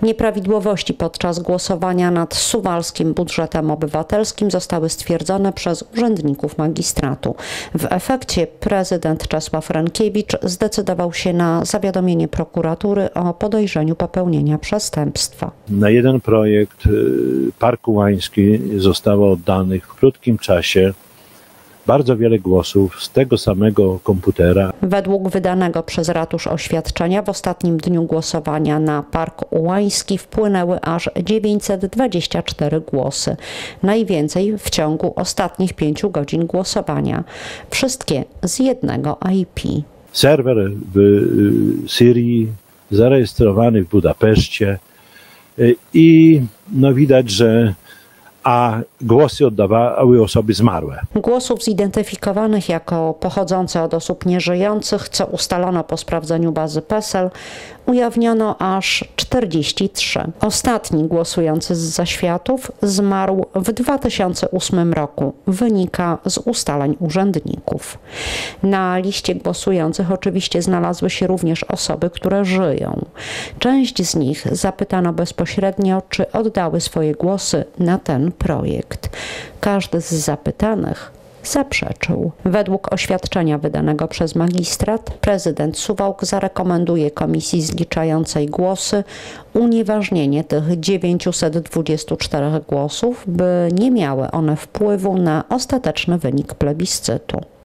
Nieprawidłowości podczas głosowania nad suwalskim budżetem obywatelskim zostały stwierdzone przez urzędników magistratu. W efekcie prezydent Czesław Rękiewicz zdecydował się na zawiadomienie prokuratury o podejrzeniu popełnienia przestępstwa. Na jeden projekt Parku Łański zostało oddanych w krótkim czasie bardzo wiele głosów z tego samego komputera. Według wydanego przez ratusz oświadczenia w ostatnim dniu głosowania na Park Łański wpłynęły aż 924 głosy. Najwięcej w ciągu ostatnich 5 godzin głosowania. Wszystkie z jednego IP. Serwer w Syrii, zarejestrowany w Budapeszcie i widać, że głosy oddawały osoby zmarłe. Głosów zidentyfikowanych jako pochodzące od osób nieżyjących, co ustalono po sprawdzeniu bazy PESEL, ujawniono aż 43. Ostatni głosujący z zaświatów zmarł w 2008 roku. Wynika z ustaleń urzędników. Na liście głosujących oczywiście znalazły się również osoby, które żyją. Część z nich zapytano bezpośrednio, czy oddały swoje głosy na ten projekt. Każdy z zapytanych zaprzeczył. Według oświadczenia wydanego przez magistrat, prezydent Suwałk zarekomenduje komisji zliczającej głosy unieważnienie tych 924 głosów, by nie miały one wpływu na ostateczny wynik plebiscytu.